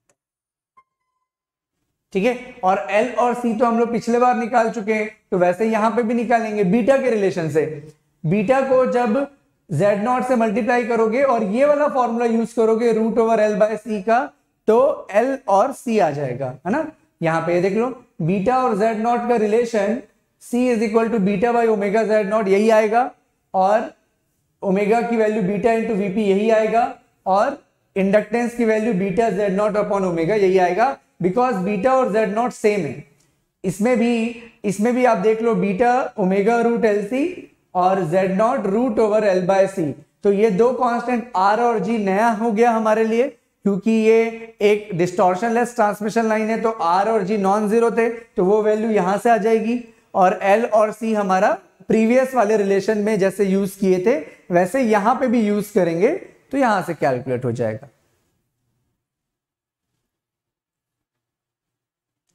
D: ठीक है। और एल और सी तो हम लोग पिछले बार निकाल चुके हैं, तो वैसे यहां पे भी निकालेंगे बीटा के रिलेशन से। बीटा को जब जेड नॉट से मल्टीप्लाई करोगे और ये वाला फॉर्मूला यूज करोगे root over L by C का, तो एल और सी आ जाएगा, है ना। यहां पे देख लो बीटा और जेड नॉट का relation C is equal to beta by omega Z naught, यही आएगा, और ओमेगा की वैल्यू बीटा इंटू वीपी यही आएगा, और इंडक्टेंस की value beta Z naught upon omega यही आएगा, बिकॉज बीटा और जेड नॉट सेम है। इसमें भी आप देख लो beta omega root L C और Z naught root over L by C. तो ये दो कांस्टेंट आर और जी नया हो गया हमारे लिए, क्योंकि ये एक डिस्टॉर्शनलेस ट्रांसमिशन लाइन है, तो आर और जी नॉन जीरो थे, तो वो वैल्यू यहां से आ जाएगी, और एल और सी हमारा प्रीवियस वाले रिलेशन में जैसे यूज किए थे वैसे यहां पे भी यूज करेंगे, तो यहां से कैलकुलेट हो जाएगा।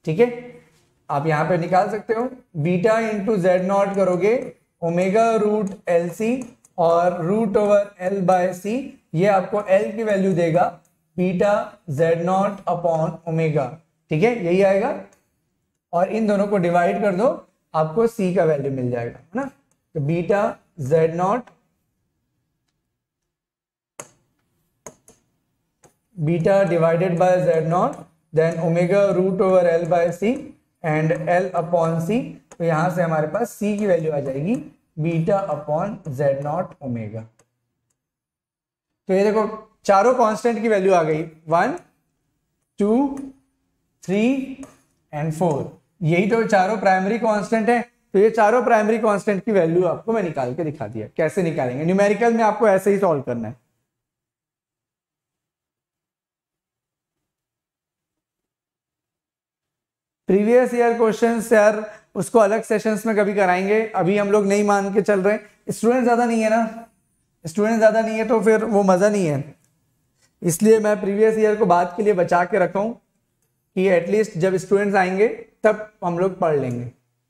D: ठीक है, आप यहाँ पे निकाल सकते हो, बीटा इंटू जेड नॉट करोगे ओमेगा रूट एल सी और root over L by C, ये आपको एल की वैल्यू देगा beta Z naught upon omega, ठीक है, यही आएगा। और इन दोनों को डिवाइड कर दो, आपको सी का वैल्यू मिल जाएगा, है ना। तो beta Z naught beta divided by Z naught then omega root over L by C and L upon C, तो यहां से हमारे पास सी की वैल्यू आ जाएगी beta upon Z naught omega. तो ये देखो चारों कांस्टेंट की वैल्यू आ गई, 1 2 3 एंड 4, यही तो चारों प्राइमरी कांस्टेंट है। तो ये चारों प्राइमरी कांस्टेंट की वैल्यू आपको मैं निकाल के दिखा दिया, कैसे निकालेंगे न्यूमेरिकल में, आपको ऐसे ही सॉल्व करना है। प्रीवियस ईयर क्वेश्चंस यार उसको अलग सेशंस में कभी कराएंगे, अभी हम लोग नहीं मान के चल रहे, स्टूडेंट ज्यादा नहीं है ना, स्टूडेंट ज्यादा नहीं है तो फिर वो मजा नहीं है, इसलिए मैं प्रीवियस ईयर को बाद के लिए बचा के रखा हूं कि एटलीस्ट जब स्टूडेंट्स आएंगे तब हम लोग पढ़ लेंगे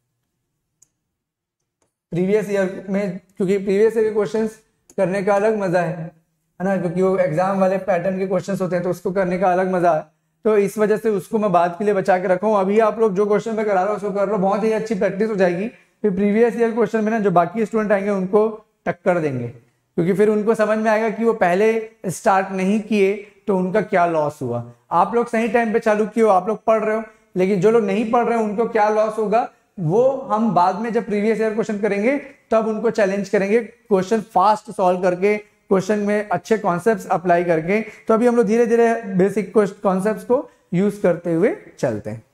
D: प्रीवियस ईयर में, क्योंकि प्रीवियस ईयर के क्वेश्चंस करने का अलग मजा है ना, क्योंकि वो एग्जाम वाले पैटर्न के क्वेश्चंस होते हैं तो उसको करने का अलग मजा है, तो इस वजह से उसको मैं बाद के लिए बचा के रखा हूं। अभी आप लोग जो क्वेश्चन में करा रहा हो उसको कर लो, बहुत ही अच्छी प्रैक्टिस हो जाएगी, फिर प्रीवियस ईयर क्वेश्चन में ना जो बाकी स्टूडेंट आएंगे उनको टक्कर देंगे, क्योंकि फिर उनको समझ में आएगा कि वो पहले स्टार्ट नहीं किए तो उनका क्या लॉस हुआ। आप लोग सही टाइम पे चालू किए हो, आप लोग पढ़ रहे हो, लेकिन जो लोग नहीं पढ़ रहे हो उनको क्या लॉस होगा वो हम बाद में जब प्रीवियस ईयर क्वेश्चन करेंगे तब उनको चैलेंज करेंगे, क्वेश्चन फास्ट सॉल्व करके, क्वेश्चन में अच्छे कॉन्सेप्ट्स अप्लाई करके। तो अभी हम लोग धीरे धीरे बेसिक कॉन्सेप्ट्स को यूज करते हुए चलते हैं,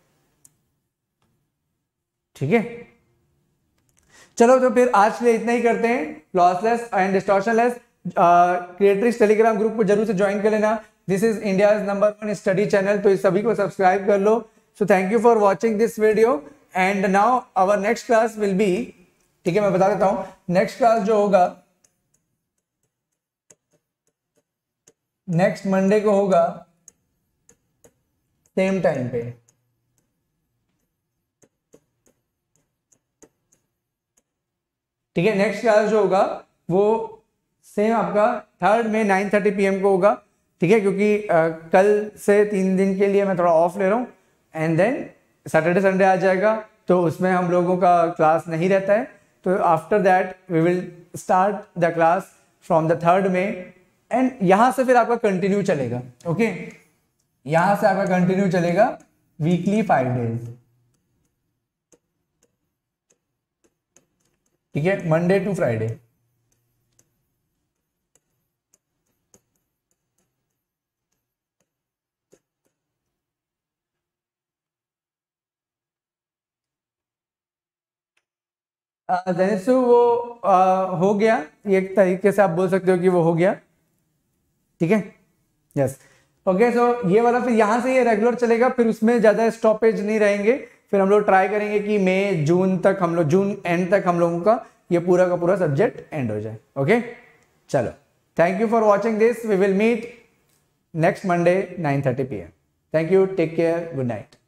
D: ठीक है। चलो तो फिर आज के लिए इतना ही करते हैं, lossless and distortionless. Creators Telegram group को जरूर से ज्वाइन कर लेना, this is India's number 1 study channel, तो इस सभी को सब्सक्राइब कर लो। So thank you for watching this video and now our next class will be, ठीक है, मैं बता देता हूं, नेक्स्ट क्लास जो होगा नेक्स्ट मंडे को होगा सेम टाइम पे, ठीक है। नेक्स्ट क्लास जो होगा वो सेम आपका 3rd में 9:30 PM को होगा, ठीक है, क्योंकि कल से 3 दिन के लिए मैं थोड़ा ऑफ ले रहा हूँ एंड देन सैटरडे संडे आ जाएगा तो उसमें हम लोगों का क्लास नहीं रहता है, तो after that we will start the class from the 3rd में एंड यहां से फिर आपका कंटिन्यू चलेगा, ओके, यहां से आपका कंटिन्यू चलेगा वीकली 5 डेज, ठीक है, मंडे टू फ्राइडे। जनिसु वो हो गया, एक तरीके से आप बोल सकते हो कि वो हो गया, ठीक है, यस, ओके। सो ये वाला फिर यहाँ से ये रेगुलर चलेगा, फिर उसमें ज़्यादा स्टॉपेज नहीं रहेंगे, फिर हम लोग ट्राई करेंगे कि मई जून तक हम लोग, जून एंड तक हम लोगों का ये पूरा का पूरा सब्जेक्ट एंड हो जाए, ओके। चलो, thank you for watching this, we will meet next Monday 9:30 PM। Thank you, take care, good night.